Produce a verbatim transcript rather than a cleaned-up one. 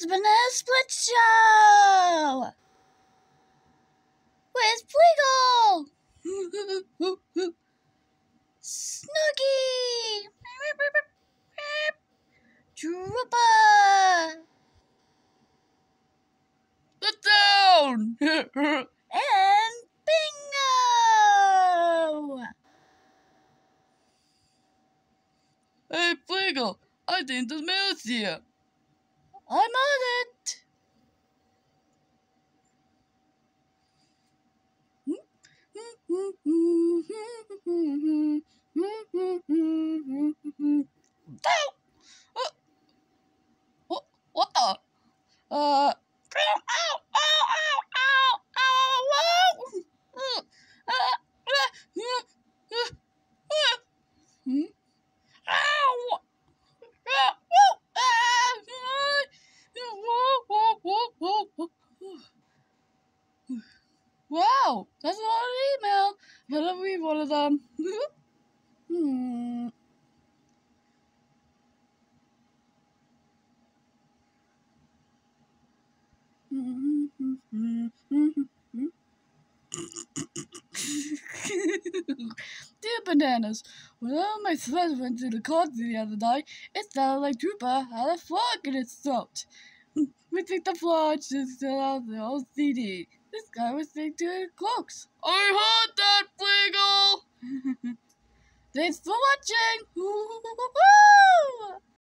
the Banana Split Show with Pliggle, Snooky, Droopa, The Town, and Bingo! Hey, Pliggle, I think the mail's here. I'm on it! What, what the? Uh, ow, ow, ow, ow, ow, ow, ow. Uh, uh, uh, uh, uh, Hmm? Ow! Ah, woo, ah, ah, whoa, whoa, whoa, whoa. Wow, that's a lot of email. But I'll read one of them. Hmm. Dear Bananas, when all my friends went to the concert the other night, it sounded like Droopa had a frog in its throat. We think the frog should sell out the old C D. This guy was singing to his cloaks. I heard that, Pliggle! Thanks for watching!